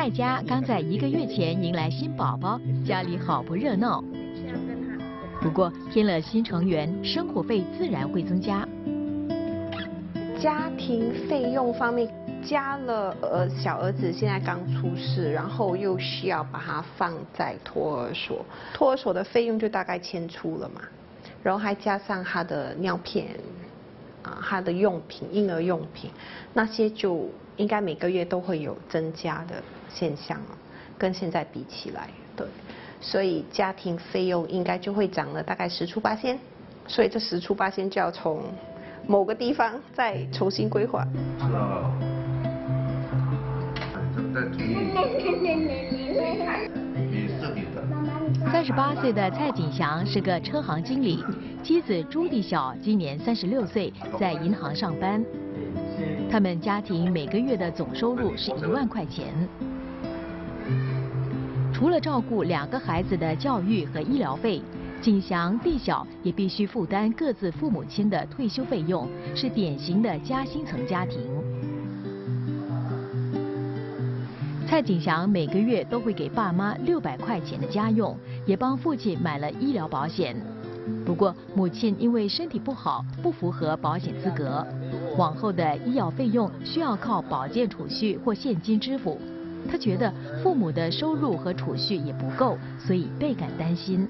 蔡家刚在1个月前迎来新宝宝，家里好不热闹。不过添了新成员，生活费自然会增加。 家庭费用方面，加了小儿子现在刚出世，然后又需要把他放在托儿所，托儿所的费用就大概1000出了嘛，然后还加上他的尿片。他的用品、婴儿用品那些就应该每个月都会有增加的现象了，跟现在比起来，对，所以家庭费用应该就会涨了大概10出8仙，所以这10出8仙就要从某个地方再重新规划。 38岁的蔡锦祥是个车行经理，妻子朱地晓今年36岁，在银行上班。他们家庭每个月的总收入是1万块钱。除了照顾2个孩子的教育和医疗费，锦祥、地晓也必须负担各自父母亲的退休费用，是典型的夹心层家庭。蔡锦祥每个月都会给爸妈600块钱的家用，也帮父亲买了医疗保险。不过母亲因为身体不好，不符合保险资格，往后的医药费用需要靠保健储蓄或现金支付。他觉得父母的收入和储蓄也不够，所以倍感担心。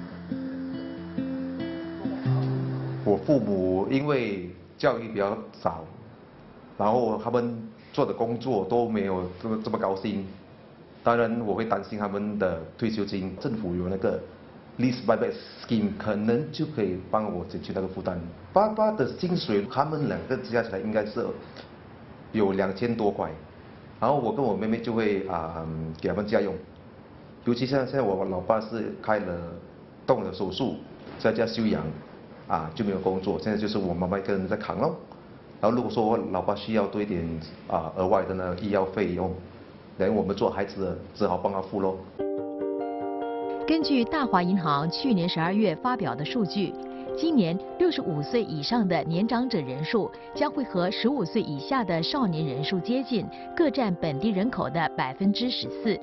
我父母因为教育比较少，然后他们做的工作都没有这么高薪，当然我会担心他们的退休金，政府有那个 lease buyback scheme， 可能就可以帮我减去那个负担。爸爸的薪水，他们2个加起来应该是有2000多块，然后我跟我妹妹就会给他们家用，尤其现在我老爸是动了手术，在家休养，就没有工作，现在就是我妈妈一个人在扛咯。然后如果说我老爸需要多一点额外的那个医药费用，然后我们做孩子的只好帮他付咯。 根据大华银行去年12月发表的数据，今年65岁以上的年长者人数将会和15岁以下的少年人数接近，各占本地人口的14%。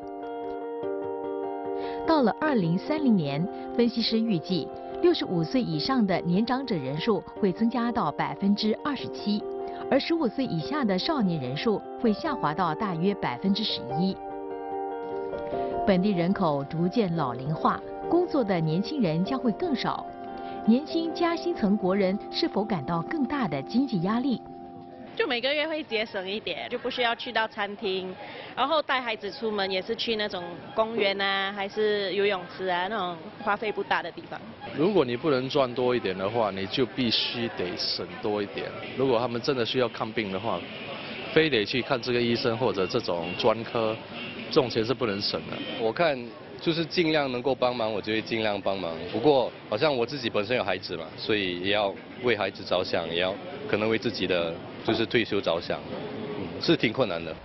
到了2030年，分析师预计65岁以上的年长者人数会增加到27%，而15岁以下的少年人数会下滑到大约11%。本地人口逐渐老龄化，工作的年轻人将会更少。年轻夹心层国人是否感到更大的经济压力？ 就每个月会节省一点，就不需要去到餐厅，然后带孩子出门也是去那种公园啊，还是游泳池啊，那种花费不大的地方。 如果你不能赚多一点的话，你就必须得省多一点。如果他们真的需要看病的话，非得去看这个医生或者这种专科，这种钱是不能省的。 我看就是尽量能够帮忙，我就会尽量帮忙。不过好像我自己本身有孩子嘛，所以也要为孩子着想，也要可能为自己的就是退休着想，是挺困难的。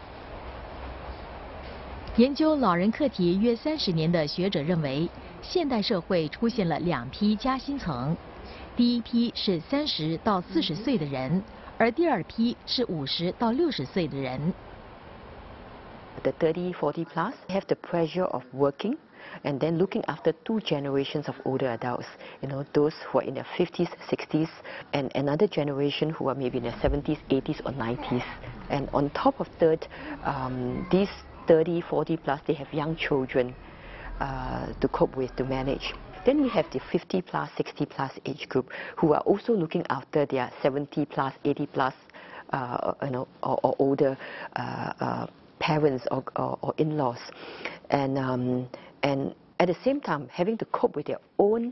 研究老人课题约30年的学者认为，现代社会出现了2批夹心层，第一批是30到40岁的人，而第2批是50到60岁的人。 The 30, 40 plus have the pressure of working and then looking after 2 generations of older adults, those who are in their 50s, 60s, and another generation who are maybe in their 70s, 80s or 90s. And on top of that, these 30, 40 plus, they have young children to cope with, to manage. Then we have the 50 plus, 60 plus age group who are also looking after their 70 plus, 80 plus, or older parents or in-laws, and at the same time having to cope with their own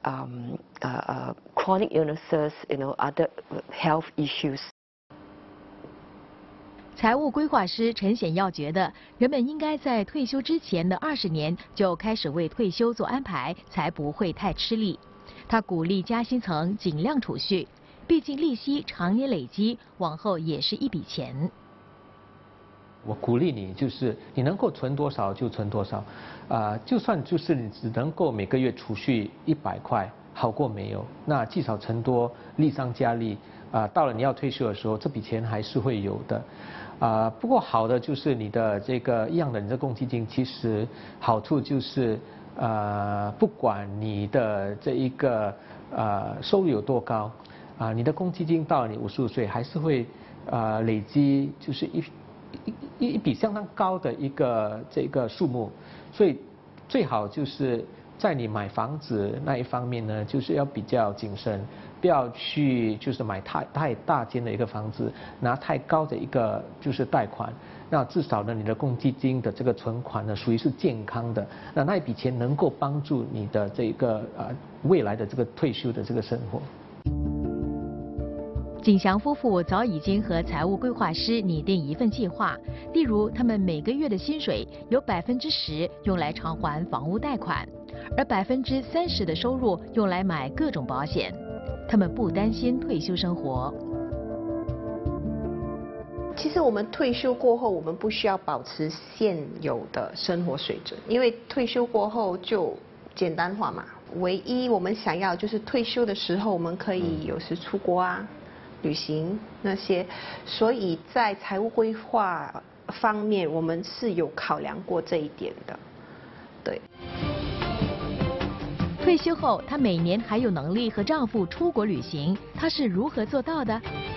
chronic illnesses, other health issues. 财务规划师陈显耀觉得，人们应该在退休之前的20年就开始为退休做安排，才不会太吃力。他鼓励夹心层尽量储蓄，毕竟利息常年累积，往后也是一笔钱。 我鼓励你，就是你能够存多少就存多少，就算就是你只能够每个月储蓄100块，好过没有。那积少成多，利上加利， 到了你要退休的时候，这笔钱还是会有的。不过好的就是你的这个一样的，你的公积金其实好处就是不管你的这一个收入有多高，你的公积金到了你55岁还是会累积就是一笔相当高的一个这个数目，所以最好就是在你买房子那一方面呢，就是要比较谨慎，不要去就是买太大间的一个房子，拿太高的一个就是贷款。那至少呢，你的公积金的这个存款呢，属于是健康的，那一笔钱能够帮助你的这个未来的这个退休的这个生活。 景祥夫妇早已经和财务规划师拟定一份计划，例如他们每个月的薪水有10%用来偿还房屋贷款，而30%的收入用来买各种保险。他们不担心退休生活。 其实我们退休过后，我们不需要保持现有的生活水准，因为退休过后就简单化嘛。唯一我们想要就是退休的时候，我们可以有时出国啊。旅行那些，所以在财务规划方面，我们是有考量过这一点的，对。 退休后，她每年还有能力和丈夫出国旅行，她是如何做到的？